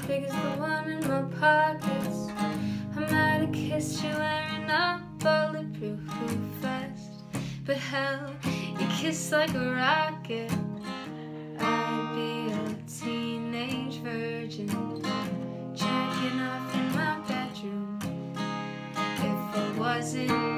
big as the one in my pockets. I might have kissed you wearing a bulletproof vest, but hell, you kiss like a rocket. I'd be a teenage virgin, jacking off in my bedroom if I wasn't